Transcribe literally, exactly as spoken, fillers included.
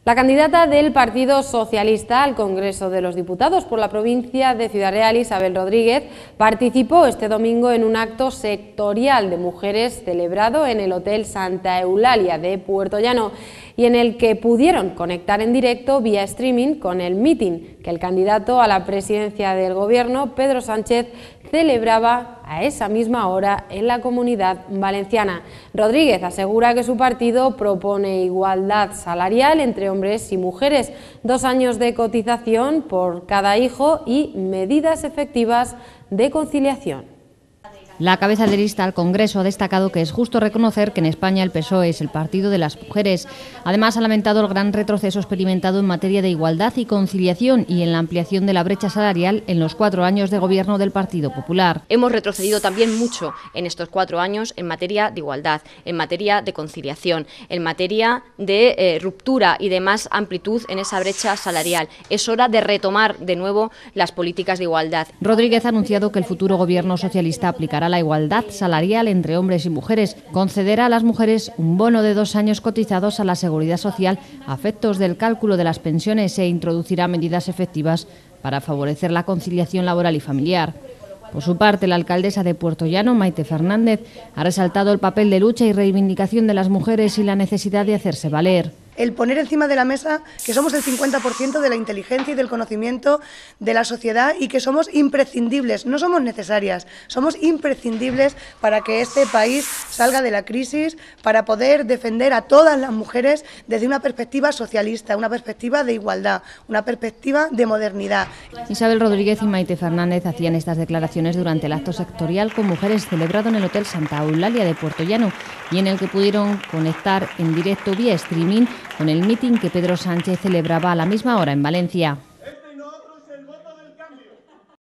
La candidata del Partido Socialista al Congreso de los Diputados por la provincia de Ciudad Real, Isabel Rodríguez, participó este domingo en un acto sectorial de mujeres celebrado en el Hotel Santa Eulalia de Puertollano y en el que pudieron conectar en directo vía streaming con el mitin que el candidato a la presidencia del Gobierno, Pedro Sánchez, celebraba a esa misma hora en la Comunidad Valenciana. Rodríguez asegura que su partido propone igualdad salarial entre hombres y mujeres, dos años de cotización por cada hijo y medidas efectivas de conciliación. La cabeza de lista al Congreso ha destacado que es justo reconocer que en España el P S O E es el partido de las mujeres. Además, ha lamentado el gran retroceso experimentado en materia de igualdad y conciliación y en la ampliación de la brecha salarial en los cuatro años de gobierno del Partido Popular. Hemos retrocedido también mucho en estos cuatro años en materia de igualdad, en materia de conciliación, en materia de eh, ruptura y de más amplitud en esa brecha salarial. Es hora de retomar de nuevo las políticas de igualdad. Rodríguez ha anunciado que el futuro gobierno socialista aplicará la igualdad salarial entre hombres y mujeres, concederá a las mujeres un bono de dos años cotizados a la Seguridad Social a efectos del cálculo de las pensiones e introducirá medidas efectivas para favorecer la conciliación laboral y familiar. Por su parte, la alcaldesa de Puertollano, Maite Fernández, ha resaltado el papel de lucha y reivindicación de las mujeres y la necesidad de hacerse valer. El poner encima de la mesa que somos el cincuenta por ciento de la inteligencia y del conocimiento de la sociedad y que somos imprescindibles, no somos necesarias, somos imprescindibles para que este país salga de la crisis, para poder defender a todas las mujeres desde una perspectiva socialista, una perspectiva de igualdad, una perspectiva de modernidad. Isabel Rodríguez y Maite Fernández hacían estas declaraciones durante el acto sectorial con mujeres celebrado en el Hotel Santa Eulalia de Puertollano y en el que pudieron conectar en directo vía streaming con el mitin que Pedro Sánchez celebraba a la misma hora en Valencia.